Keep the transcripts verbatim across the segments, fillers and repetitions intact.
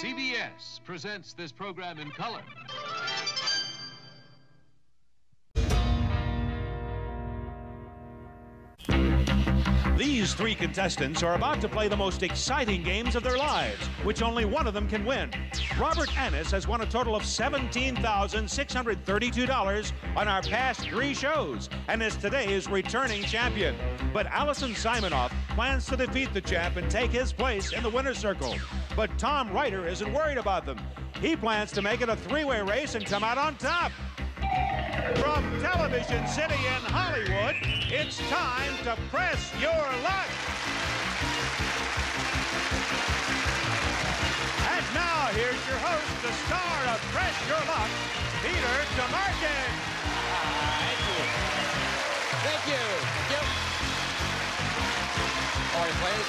C B S presents this program in color. These three contestants are about to play the most exciting games of their lives, which only one of them can win. Robert Annis has won a total of seventeen thousand six hundred thirty-two dollars on our past three shows and is today's returning champion. But Allison Simonoff plans to defeat the champ and take his place in the winner's circle. But Tom Ryder isn't worried about them. He plans to make it a three-way race and come out on top. From Television City in Hollywood, it's time to press your luck. And now, here's your host, the star of Press Your Luck, Peter DeMarkin. Thank you. Thank you. Thank you. All right, players.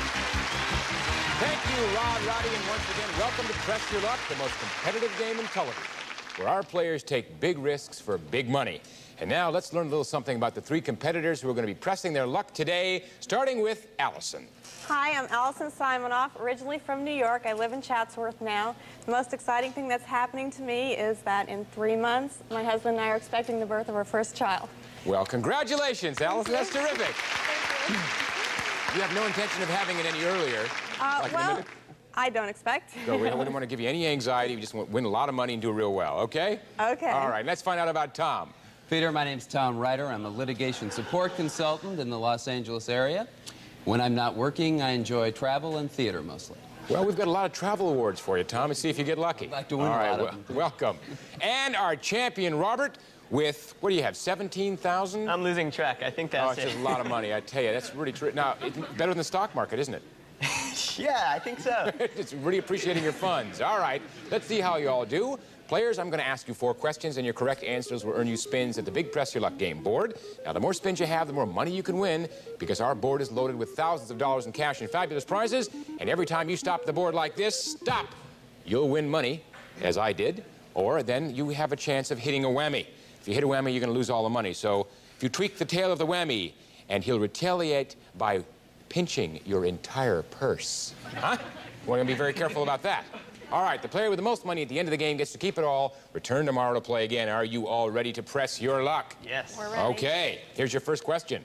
Thank you, Rod, Roddy, and once again, welcome to Press Your Luck, the most competitive game in television, where our players take big risks for big money. And now let's learn a little something about the three competitors who are going to be pressing their luck today, starting with Allison. Hi, I'm Allison Simonoff, originally from New York. I live in Chatsworth now. The most exciting thing that's happening to me is that in three months, my husband and I are expecting the birth of our first child. Well, congratulations, Allison. That's terrific. Thank you. You have no intention of having it any earlier. Uh, like well, I don't expect. So we don't want to give you any anxiety. We just want to win a lot of money and do real well, okay? Okay. All right, let's find out about Tom. Peter, my name's Tom Ryder. I'm a litigation support consultant in the Los Angeles area. When I'm not working, I enjoy travel and theater mostly. Well, we've got a lot of travel awards for you, Tom, and see if you get lucky. I'd like to win All a right, lot of well, them. welcome. And our champion, Robert, with, what do you have, seventeen thousand? I'm losing track. I think Oh, that's it's it. just a lot of money, I tell you. That's really true. Now, it's better than the stock market, isn't it? Yeah, I think so. It's really appreciating your funds. All right, let's see how you all do. Players, I'm going to ask you four questions, and your correct answers will earn you spins at the big Press Your Luck game board. Now, the more spins you have, the more money you can win, because our board is loaded with thousands of dollars in cash and fabulous prizes. And every time you stop the board like this, stop, you'll win money, as I did, or then you have a chance of hitting a whammy. If you hit a whammy, you're going to lose all the money. So if you tweak the tail of the whammy, and he'll retaliate by pinching your entire purse. Huh? We're going to be very careful about that. All right, the player with the most money at the end of the game gets to keep it all. Return tomorrow to play again. Are you all ready to press your luck? Yes. We're ready. Okay, here's your first question.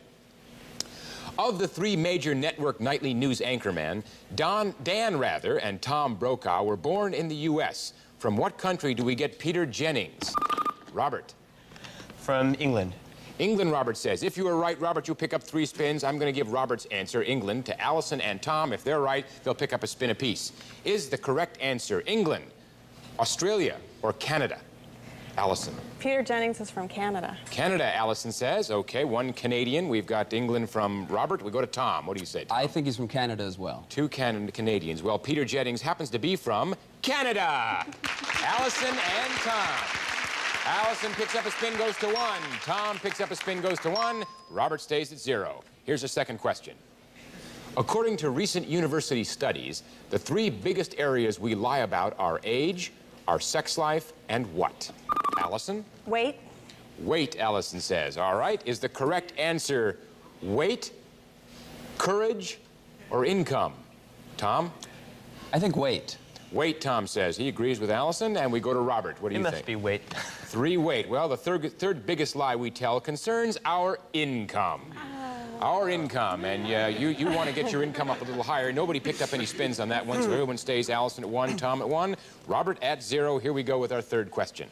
Of the three major network nightly news anchormen, Don, Dan Rather and Tom Brokaw were born in the U S From what country do we get Peter Jennings? Robert. From England. England, Robert says. If you are right, Robert, you'll pick up three spins. I'm going to give Robert's answer, England, to Allison and Tom. If they're right, they'll pick up a spin apiece. Is the correct answer England, Australia, or Canada? Allison. Peter Jennings is from Canada. Canada, Allison says. Okay, one Canadian. We've got England from Robert. We go to Tom. What do you say, Tom? I think he's from Canada as well. Two Can Canadians. Well, Peter Jennings happens to be from Canada. Allison and Tom. Allison picks up a spin, goes to one. Tom picks up a spin, goes to one. Robert stays at zero. Here's a second question. According to recent university studies, the three biggest areas we lie about are age, our sex life, and what? Allison? Wait. Weight, Allison says. All right. Is the correct answer weight, courage, or income? Tom? I think weight. Weight, Tom says. He agrees with Allison, and we go to Robert. What do It you must think? be weight. Three weight. Well, the third, third biggest lie we tell concerns our income. Our income, and uh, you, you want to get your income up a little higher. Nobody picked up any spins on that one, so everyone stays. Allison at one, Tom at one, Robert at zero. Here we go with our third question.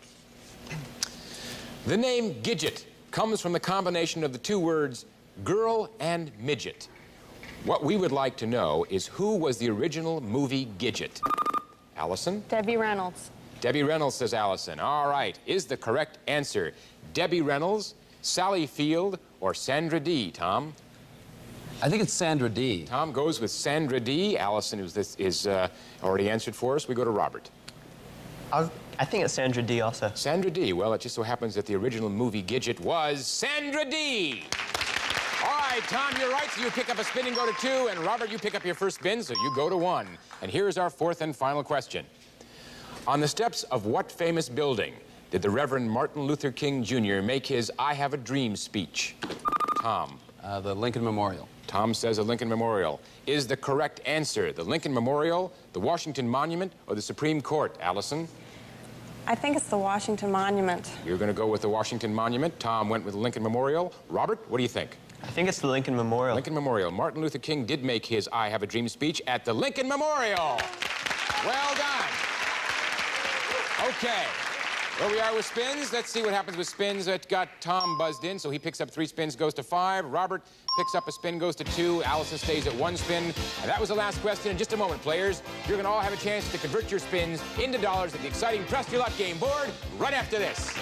The name Gidget comes from the combination of the two words girl and midget. What we would like to know is who was the original movie Gidget? Allison? Debbie Reynolds. Debbie Reynolds, says Allison. All right. Is the correct answer Debbie Reynolds, Sally Field, or Sandra Dee, Tom? I think it's Sandra Dee. Tom goes with Sandra Dee. Allison is, this, is uh, already answered for us. We go to Robert. I'll, I think it's Sandra Dee also. Sandra Dee. Well, it just so happens that the original movie Gidget was Sandra Dee. All right, Tom, you're right, so you pick up a spin and go to two, and Robert, you pick up your first spin, so you go to one. And here's our fourth and final question. On the steps of what famous building did the Reverend Martin Luther King Junior make his I Have a Dream speech? Tom. Uh, the Lincoln Memorial. Tom says the Lincoln Memorial. Is the correct answer the Lincoln Memorial, the Washington Monument, or the Supreme Court? Allison? I think it's the Washington Monument. You're going to go with the Washington Monument. Tom went with the Lincoln Memorial. Robert, what do you think? I think it's the Lincoln Memorial. Lincoln Memorial. Martin Luther King did make his I Have a Dream speech at the Lincoln Memorial. Well done. Okay. Where we are with spins. Let's see what happens with spins. It got Tom buzzed in, so he picks up three spins, goes to five. Robert picks up a spin, goes to two. Allison stays at one spin. And that was the last question. In just a moment, players, you're going to all have a chance to convert your spins into dollars at the exciting Press Your Luck game board right after this.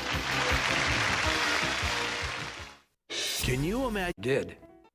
Can you imagine? Did.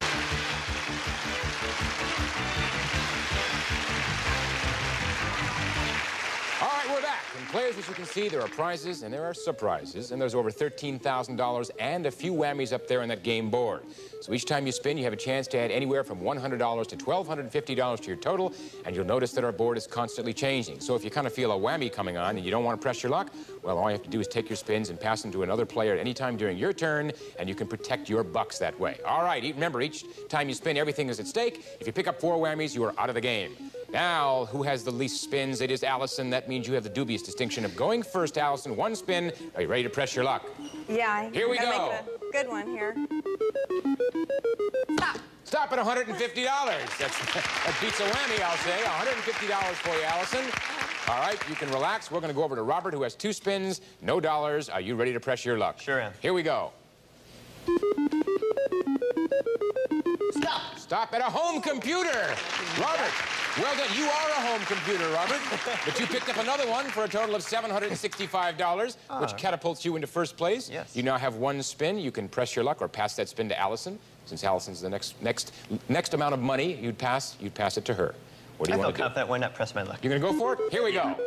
All right, we're back. And players, as you can see, there are prizes and there are surprises. And there's over thirteen thousand dollars and a few whammies up there on that game board. So each time you spin, you have a chance to add anywhere from one hundred dollars to one thousand two hundred fifty dollars to your total. And you'll notice that our board is constantly changing. So if you kind of feel a whammy coming on and you don't want to press your luck, well, all you have to do is take your spins and pass them to another player at any time during your turn, and you can protect your bucks that way. All right, remember, each time you spin, everything is at stake. If you pick up four whammies, you are out of the game. Now, who has the least spins? It is Allison. That means you have the dubious distinction of going first, Allison. One spin. Are you ready to press your luck? Yeah. Here we gotta go. Make it a good one here. Stop. Stop at one hundred fifty dollars. That's, that beats a whammy, I'll say. one hundred fifty dollars for you, Allison. All right, you can relax. We're going to go over to Robert, who has two spins, no dollars. Are you ready to press your luck? Sure am. Here we go. Stop. Stop at a home computer. Robert, well done. You are a home computer, Robert. But you picked up another one for a total of seven hundred sixty-five dollars, ah. which catapults you into first place. Yes. You now have one spin. You can press your luck or pass that spin to Allison. Since Allison's the next next next amount of money you'd pass, you'd pass it to her. What do you I want to felt do? confident. Why not press my luck? You're going to go for it? Here we go.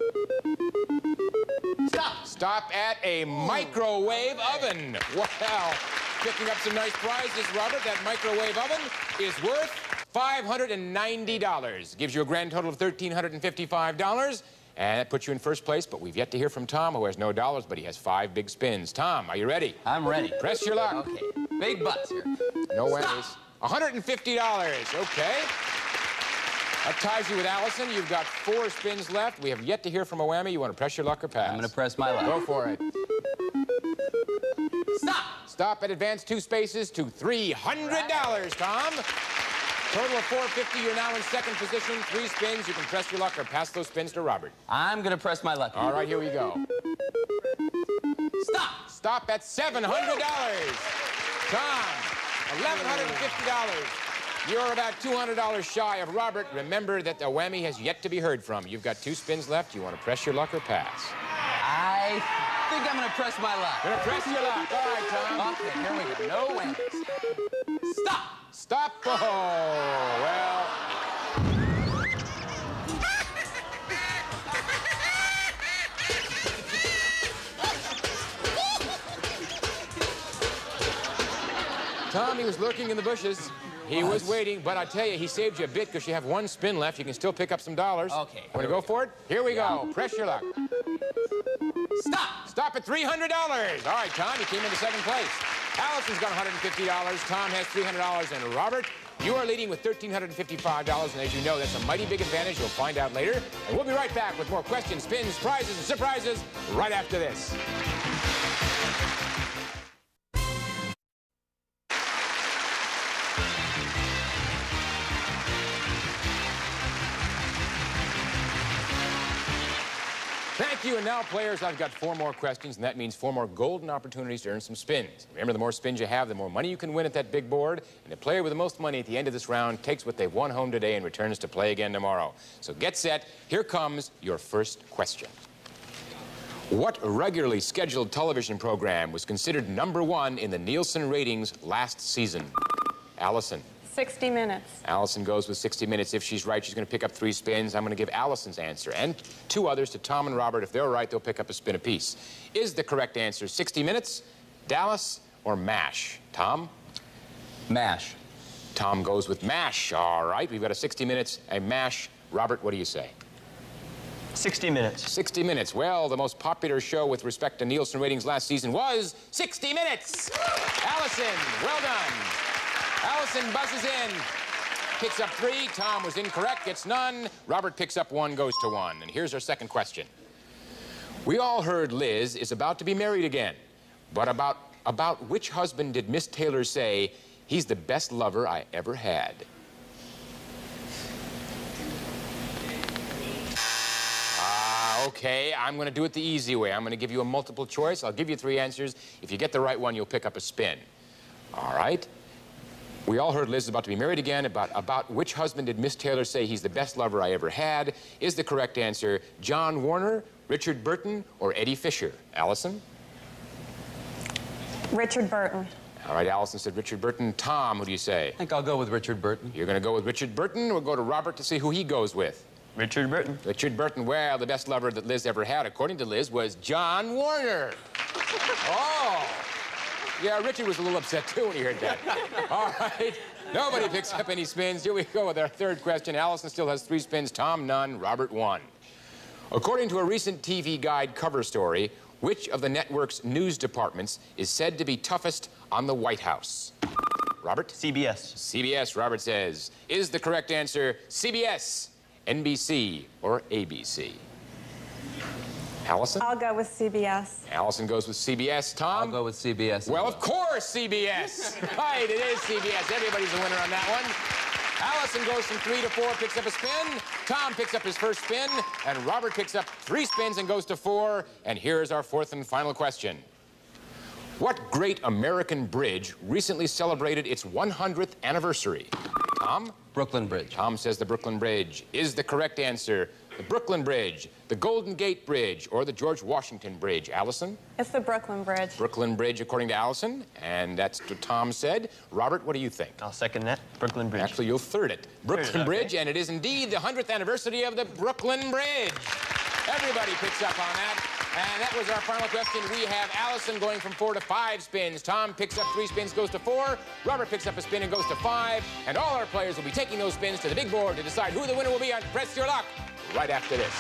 Stop. Stop at a microwave oven. Well, picking up some nice prizes, Robert. That microwave oven is worth five hundred ninety dollars. Gives you a grand total of one thousand three hundred fifty-five dollars. And that puts you in first place, but we've yet to hear from Tom, who has no dollars, but he has five big spins. Tom, are you ready? I'm ready. Press your luck. Okay. Big butts here. No whammies. one hundred fifty dollars. Okay. That ties you with Allison. You've got four spins left. We have yet to hear from a whammy. You want to press your luck or pass? I'm going to press my luck. Go for it. Stop. Stop at advance two spaces to three hundred dollars, Tom. Total of four hundred fifty dollars. You're now in second position. Three spins. You can press your luck or pass those spins to Robert. I'm going to press my luck. All right, here we go. Stop. Stop at seven hundred dollars. Tom, one thousand one hundred fifty dollars. You're about two hundred dollars shy of Robert. Remember that the whammy has yet to be heard from. You've got two spins left. You want to press your luck or pass? I think I'm going to press my luck. Gonna press your luck. All right, Tom. Okay, here we go. No whammies. Stop. Stop. Oh, well. Tom, he was lurking in the bushes. He was waiting, but I tell you, he saved you a bit because you have one spin left. You can still pick up some dollars. Okay. Want to go for it? Here we go. Press your luck. Stop. Stop at three hundred dollars. All right, Tom, you came into second place. Allison's got one hundred fifty dollars. Tom has three hundred dollars. And Robert, you are leading with one thousand three hundred fifty-five dollars. And as you know, that's a mighty big advantage. You'll find out later. And we'll be right back with more questions, spins, prizes, and surprises right after this. Thank you, and now, players, I've got four more questions, and that means four more golden opportunities to earn some spins. Remember, the more spins you have, the more money you can win at that big board, and the player with the most money at the end of this round takes what they've won home today and returns to play again tomorrow. So get set. Here comes your first question. What regularly scheduled television program was considered number one in the Nielsen ratings last season? Allison. sixty minutes. Allison goes with sixty minutes. If she's right, she's going to pick up three spins. I'm going to give Allison's answer and two others to Tom and Robert. If they're right, they'll pick up a spin apiece. Is the correct answer sixty minutes, Dallas, or MASH? Tom? MASH. Tom goes with MASH. All right, we've got a sixty minutes, a MASH. Robert, what do you say? sixty minutes. sixty minutes. Well, the most popular show with respect to Nielsen ratings last season was sixty minutes. Allison, well done. Allison buzzes in. Picks up three. Tom was incorrect, gets none. Robert picks up one, goes to one. And here's our second question. We all heard Liz is about to be married again. But about, about which husband did Miss Taylor say, he's the best lover I ever had? Ah, okay, I'm going to do it the easy way. I'm going to give you a multiple choice. I'll give you three answers. If you get the right one, you'll pick up a spin. All right? We all heard Liz is about to be married again. About, about which husband did Miss Taylor say he's the best lover I ever had? Is the correct answer John Warner, Richard Burton, or Eddie Fisher? Allison? Richard Burton. All right, Allison said Richard Burton. Tom, who do you say? I think I'll go with Richard Burton. You're going to go with Richard Burton. We'll go to Robert to see who he goes with. Richard Burton. Richard Burton. Well, the best lover that Liz ever had, according to Liz, was John Warner. Oh. Yeah, Richard was a little upset, too, when he heard that. All right. Nobody picks up any spins. Here we go with our third question. Allison still has three spins. Tom, none. Robert, one. According to a recent T V Guide cover story, which of the network's news departments is said to be toughest on the White House? Robert? C B S. C B S, Robert says. Is the correct answer C B S, N B C, or A B C? Allison? I'll go with C B S. Allison goes with C B S. Tom? I'll go with C B S. Well, of course, C B S. Right, it is C B S. Everybody's a winner on that one. Allison goes from three to four, picks up a spin. Tom picks up his first spin. And Robert picks up three spins and goes to four. And here's our fourth and final question. What great American bridge recently celebrated its one hundredth anniversary? Tom? Brooklyn Bridge. Tom says the Brooklyn Bridge. Is the correct answer the Brooklyn Bridge, the Golden Gate Bridge, or the George Washington Bridge? Allison? It's the Brooklyn Bridge. Brooklyn Bridge, according to Allison, and that's what Tom said. Robert, what do you think? I'll second that. Brooklyn Bridge. Actually, you'll third it. Brooklyn Third it, okay. Bridge, and it is indeed the one hundredth anniversary of the Brooklyn Bridge. Everybody picks up on that. And that was our final question. We have Allison going from four to five spins. Tom picks up three spins, goes to four. Robert picks up a spin and goes to five. And all our players will be taking those spins to the big board to decide who the winner will be on Press Your Luck right after this.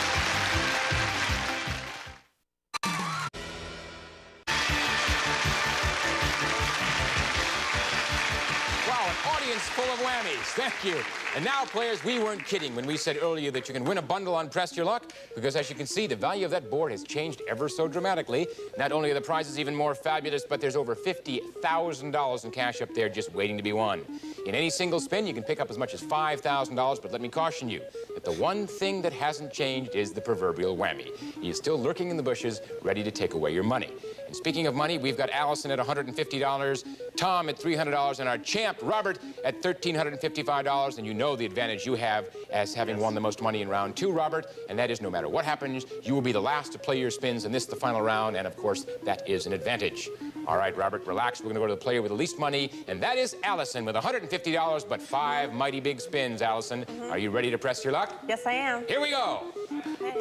Wow, an audience full of whammies. Thank you. And now, players, we weren't kidding when we said earlier that you can win a bundle on Press Your Luck, because as you can see, the value of that board has changed ever so dramatically. Not only are the prizes even more fabulous, but there's over fifty thousand dollars in cash up there just waiting to be won. In any single spin, you can pick up as much as five thousand dollars, but let me caution you that the one thing that hasn't changed is the proverbial whammy. He is still lurking in the bushes, ready to take away your money. And speaking of money, we've got Allison at one hundred fifty dollars, Tom at three hundred dollars, and our champ, Robert, at one thousand three hundred fifty-five dollars. And you know the advantage you have as having won the most money in round two, Robert, and that is no matter what happens, you will be the last to play your spins in this, the final round, and of course, that is an advantage. All right, Robert, relax. We're going to go to the player with the least money, and that is Allison with one hundred fifty dollars, but five mighty big spins, Allison. Mm-hmm. Are you ready to press your luck? Yes, I am. Here we go. Okay.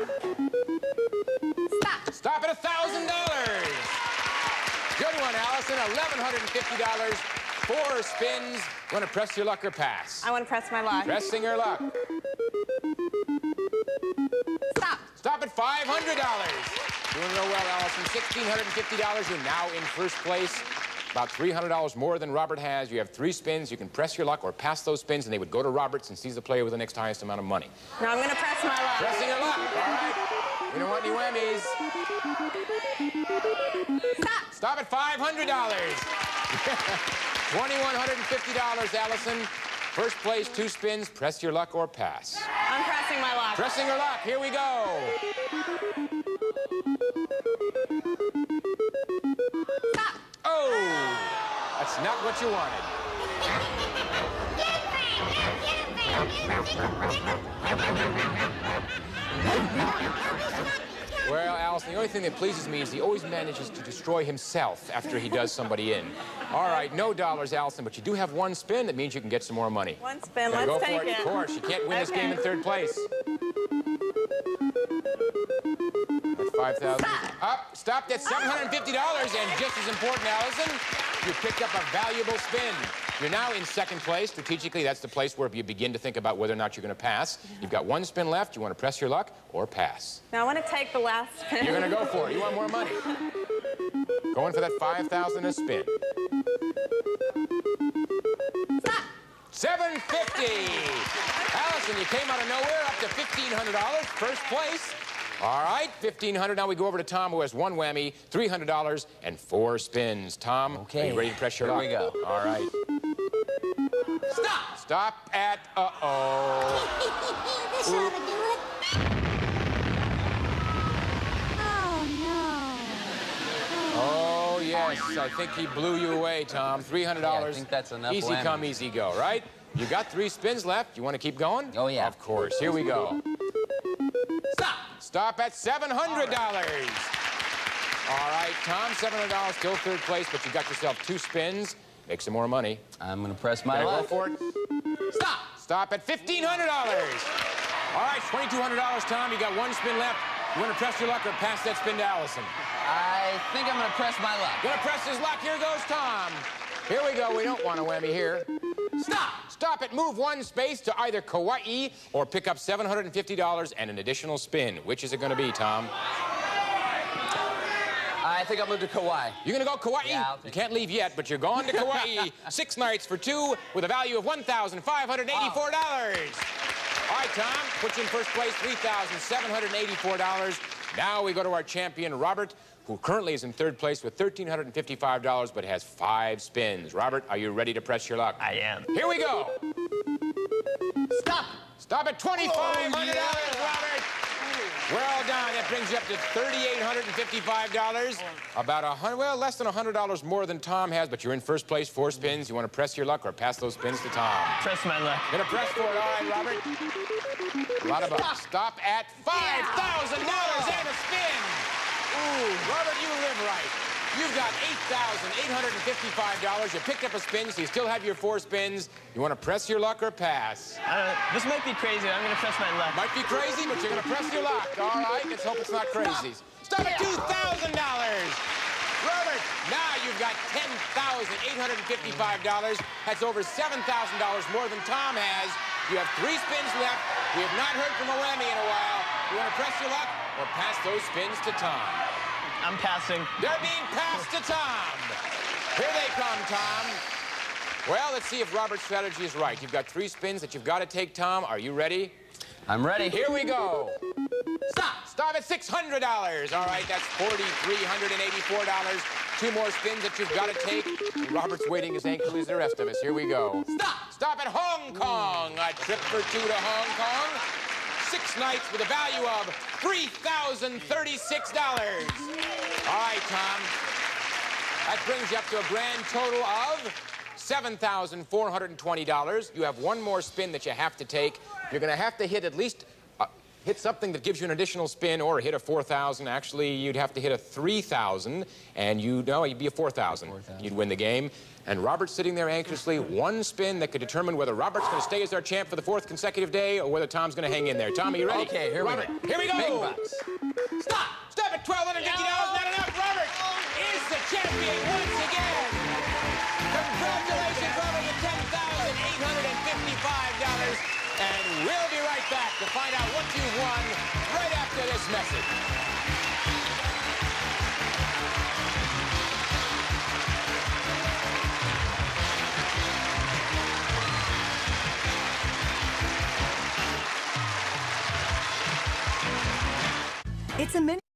Stop. Stop at one thousand dollars. Good one, Allison. one thousand one hundred fifty dollars. Four spins. Want to press your luck or pass? I want to press my luck. Pressing your luck. Stop. Stop at five hundred dollars. Doing real well, Allison. one thousand six hundred fifty dollars. You're now in first place. About three hundred dollars more than Robert has. You have three spins. You can press your luck or pass those spins, and they would go to Robert since he's the player with the next highest amount of money. Now I'm going to press my luck. Pressing your luck. All right. We don't want any whammies. Stop. Stop at five hundred dollars. two thousand one hundred fifty dollars, Allison. First place, two spins. Press your luck or pass. I'm pressing my luck. Pressing your luck. Here we go. Stop. Oh, that's not what you wanted. Well, Allison, the only thing that pleases me is he always manages to destroy himself after he does somebody in. All right, no dollars, Allison, but you do have one spin. That means you can get some more money. One spin. Gotta Let's go take for it. it. Of course, you can't win this Okay. game in third place. At five thousand dollars. Up, stopped at seven hundred fifty dollars, and just as important, Allison, you picked up a valuable spin. You're now in second place. Strategically, that's the place where you begin to think about whether or not you're going to pass. You've got one spin left. You want to press your luck or pass? Now I want to take the last spin. You're going to go for it. You want more money. Going for that five thousand dollars a spin. fifty. Allison, you came out of nowhere up to fifteen hundred dollars, first place. All right, fifteen hundred dollars. Now we go over to Tom, who has one whammy, three hundred dollars, and four spins. Tom, okay. Are you ready to press your Here luck? we go. All right. Stop! Stop at uh-oh. This ought to do it. Oh, no. Oh, yes. I think he blew you away, Tom. three hundred dollars. Yeah, I think that's enough Easy whammy. come, easy go, right? You got three spins left. You want to keep going? Oh, yeah. Of course. Here we go. Stop! Stop at seven hundred dollars. All right, Tom, seven hundred dollars, still third place, but you got yourself two spins. Make some more money. I'm going to press my Gonna luck. go for it. Stop! Stop at fifteen hundred dollars. All right, twenty-two hundred dollars, Tom. You got one spin left. You want to press your luck or pass that spin to Allison? I think I'm going to press my luck. Gonna press his luck. Here goes Tom. Here we go. We don't want a whammy here. Stop! Stop it. Move one space to either Kauai or pick up seven hundred fifty dollars and an additional spin. Which is it going to be, Tom? I think I'll move to Kauai. You're going to go Kauai? Yeah, I'll you take can't leave yet, but you're going to Kauai. Six nights for two with a value of one thousand five hundred eighty-four dollars. Oh. All right, Tom, put you in first place, three thousand seven hundred eighty-four dollars. Now we go to our champion, Robert, who currently is in third place with one thousand three hundred fifty-five dollars, but has five spins. Robert, are you ready to press your luck? I am. Here we go. Stop. Stop at twenty-five hundred dollars, Oh, yeah. Robert. Well done. That brings you up to three thousand eight hundred fifty-five dollars. About a hundred, well, less than a hundred dollars more than Tom has, but you're in first place, four spins. You want to press your luck or pass those spins to Tom? Press my luck. Gonna press for it. All right, Robert. A lot of bucks. Stop at five thousand dollars and a spin. Ooh, Robert, you live right. You've got eight thousand eight hundred fifty-five dollars. You picked up a spin, so you still have your four spins. You want to press your luck or pass? Uh, this might be crazy. I'm going to press my luck. Might be crazy, but you're going to press your luck. All right, let's hope it's not crazy. Stop at two thousand dollars. Robert, now you've got ten thousand eight hundred fifty-five dollars. That's over seven thousand dollars more than Tom has. You have three spins left. We have not heard from a whammy in a while. You want to press your luck or pass those spins to Tom? I'm passing. They're being passed to Tom. Here they come, Tom. Well, let's see if Robert's strategy is right. You've got three spins that you've got to take, Tom. Are you ready? I'm ready. Here we go. Stop. Stop at six hundred dollars. All right, that's four thousand three hundred eighty-four dollars. Two more spins that you've got to take. Robert's waiting as anxiously as the rest of us. Here we go. Stop. Stop at Hong Kong. A trip for two to Hong Kong. Six nights with a value of three thousand thirty-six dollars. All right, Tom. That brings you up to a grand total of seven thousand four hundred twenty dollars. You have one more spin that you have to take. You're going to have to hit at least, uh, hit something that gives you an additional spin, or hit a four thousand. Actually, you'd have to hit a three thousand, and you know, you'd be a four thousand. You'd win the game. And Robert's sitting there anxiously. One spin that could determine whether Robert's going to stay as our champ for the fourth consecutive day or whether Tom's going to hang in there. Tom, are you ready? Okay, here Robert, we go. Here we go. Big bucks. Stop! Stop at twelve hundred fifty dollars. Not enough. Robert is the champion once again. Congratulations, Robert, with ten thousand eight hundred fifty-five dollars. And we'll be right back to find out what you've won right after this message. It's a min.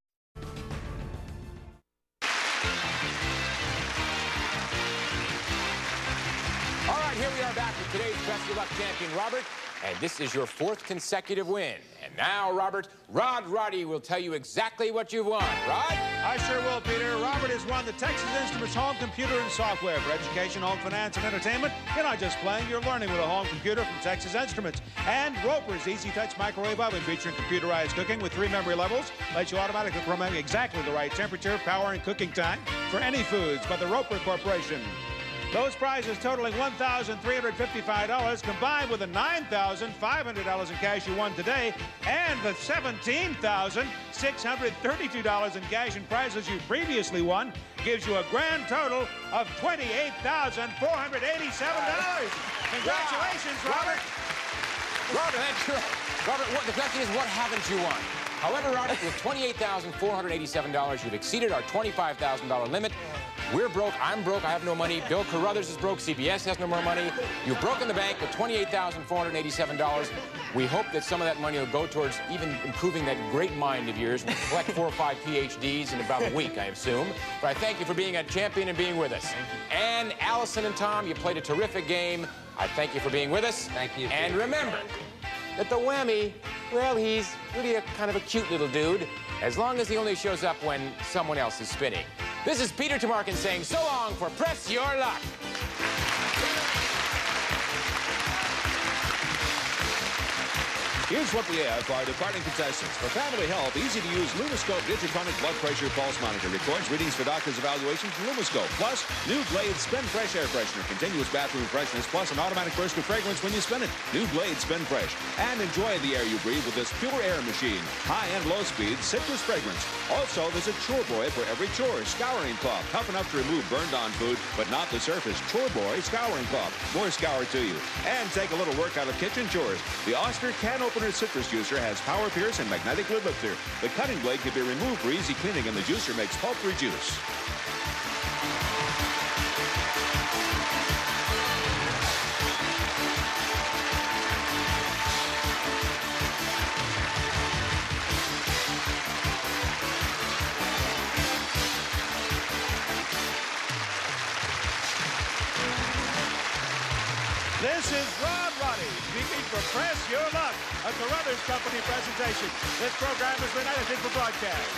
All right, here we are back with today's Press Your Luck champion, Robert. And this is your fourth consecutive win. And now, Robert, Rod Roddy will tell you exactly what you've won. Rod? I sure will, Peter. Robert has won the Texas Instruments home computer and software for education, home finance, and entertainment. You're not just playing, you're learning with a home computer from Texas Instruments. And Roper's Easy Touch Microwave Oven featuring computerized cooking with three memory levels lets you automatically program exactly the right temperature, power, and cooking time for any foods by the Roper Corporation. Those prizes totaling one thousand three hundred fifty-five dollars combined with the nine thousand five hundred dollars in cash you won today and the seventeen thousand six hundred thirty-two dollars in cash and prizes you previously won gives you a grand total of twenty-eight thousand four hundred eighty-seven dollars. Congratulations, Robert. Robert, that's right. Robert, what, the question is, what haven't you won? However, Robert, with twenty-eight thousand four hundred eighty-seven dollars, you've exceeded our twenty-five thousand dollar limit. We're broke. I'm broke. I have no money. Bill Carruthers is broke. C B S has no more money. You've broken the bank with twenty-eight thousand four hundred eighty-seven dollars. We hope that some of that money will go towards even improving that great mind of yours. We'll collect four or five P H Ds in about a week, I assume. But I thank you for being a champion and being with us. And Allison and Tom, you played a terrific game. I thank you for being with us. Thank you. And remember that the Whammy, well, he's really a kind of a cute little dude, as long as he only shows up when someone else is spinning. This is Peter Tamarkin saying so long for Press Your Luck. Here's what we have for our departing contestants. For family health, easy-to-use Lumiscope Digitonic Blood Pressure Pulse Monitor records readings for doctor's evaluation from Lumiscope. Plus, new Glade Spin Fresh Air Freshener, continuous bathroom freshness, plus an automatic burst of fragrance when you spin it. New Glade Spin Fresh. And enjoy the air you breathe with this pure air machine. High and low speed citrus fragrance. Also, there's a Chore Boy for every chore. Scouring cloth, tough enough to remove burned-on food, but not the surface. Chore Boy Scouring Cloth. More scour to you. And take a little work out of kitchen chores. The Oster Can Opener Citrus Juicer has power pierce and magnetic lid lifter. The cutting blade can be removed for easy cleaning, and the juicer makes pulp-free juice. This is Ron Roddy speaking for Press Your Luck, a Carruthers Company presentation. This program has been edited for broadcast.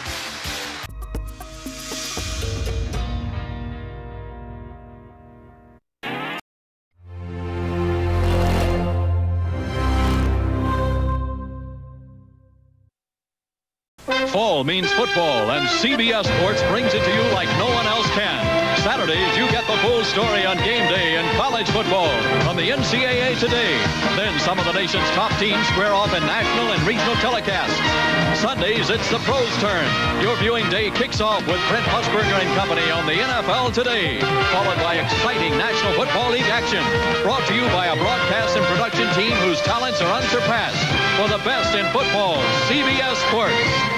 Fall means football, and C B S Sports brings it to you like no one else can. Saturdays, you get the full story on game day in college football from the N C double A today. Then some of the nation's top teams square off in national and regional telecasts. Sundays, it's the pros' turn. Your viewing day kicks off with Brent Musburger and company on the N F L Today, followed by exciting National Football League action. Brought to you by a broadcast and production team whose talents are unsurpassed. For the best in football, C B S Sports.